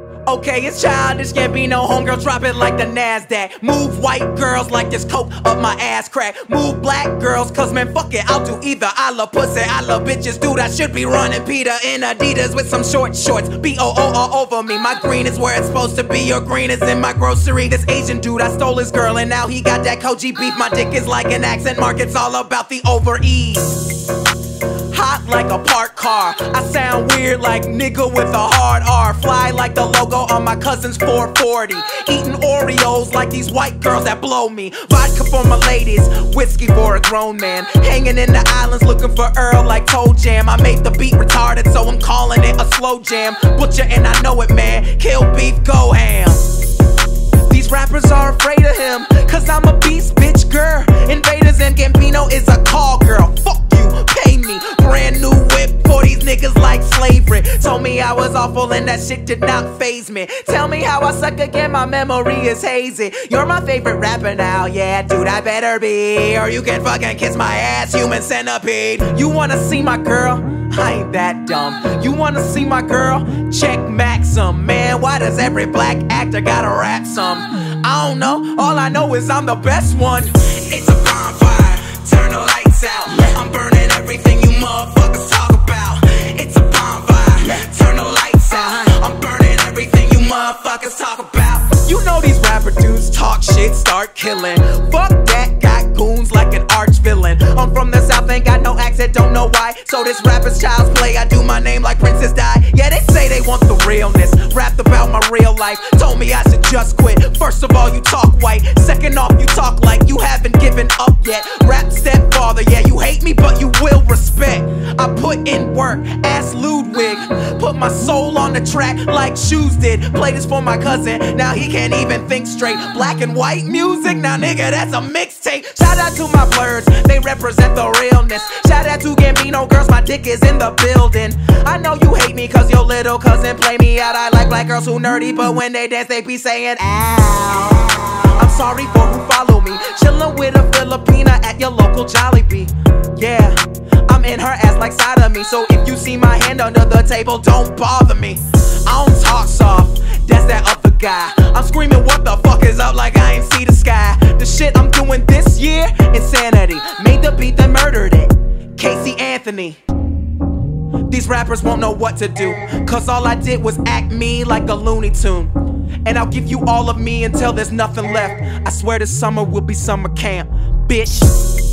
Okay, it's childish, can't be no homegirl, drop it like the NASDAQ. Move white girls like this coke up my ass crack. Move black girls, cause man, fuck it, I'll do either. I love pussy, I love bitches, dude, I should be running Peter in Adidas with some short shorts. B-O-O all over me, my green is where it's supposed to be. Your green is in my grocery. This Asian dude, I stole his girl and now he got that Koji beef. My dick is like an accent mark, it's all about the over-ease. Hot like a parked car, I sound weird like nigga with a hard R. Fly like the logo on my cousin's 440. Eating Oreos like these white girls that blow me. Vodka for my ladies, whiskey for a grown man. Hanging in the islands looking for Earl like Toe Jam. I made the beat retarded so I'm calling it a slow jam. Butcher and I know it, man, kill beef, go ham. These rappers are afraid of him, cause I'm a beast, bitch, girl. Invaders and Gambino is a call girl. Fuck you, pay me. Brand new whip for these niggas like slavery. Told me I was awful and that shit did not faze me. Tell me how I suck again, my memory is hazy. You're my favorite rapper now, yeah, dude, I better be. Or you can fucking kiss my ass, human centipede. You wanna see my girl? I ain't that dumb. You wanna see my girl? Check Maxim. Man, why does every black actor gotta rap some? I don't know, all I know is I'm the best one. It's a bonfire, turn the lights out. I'm burning everything you motherfuckers talk about. It's a bonfire, turn the lights out. I'm burning everything you motherfuckers talk about. You know these rapper dudes talk shit, start killing. Fuck that, got goons like an arch villain. I'm from the south, ain't got no accent, don't know why. So this rapper's child's play, I do my name like Princess Di. Yeah, they say they want the realness, rapped about my real life. Told me I should just quit. First of all, you talk white. Second off, you talk like you haven't given up yet. Rap stepfather, yeah, you hate me, but you will respect. I put in work, ask Ludwig. Put my soul on the track like Shoes did. Play this for my cousin, now he can't even think straight. Black and white music, now nigga, that's a mixtape. Shout out to my blurs, they represent the realness. Shout out to Gambino girls, my dick is in the building. I know you hate me cause your little cousin play me out. I like black girls who nerdy, but when they dance they be saying ow. I'm sorry for who follow me. Chillin' with a Filipina at your local Jollibee. Yeah, I'm in her ass like side of me. So if you see my hand under the table, don't bother me. I don't talk soft, that's that other guy. I'm screaming what the fuck is up like I ain't see the sky. The shit I'm doing this year, insanity. Made the beat then murdered it, Casey Anthony. These rappers won't know what to do, cause all I did was act me like a Looney Tune. And I'll give you all of me until there's nothing left. I swear this summer will be summer camp, bitch.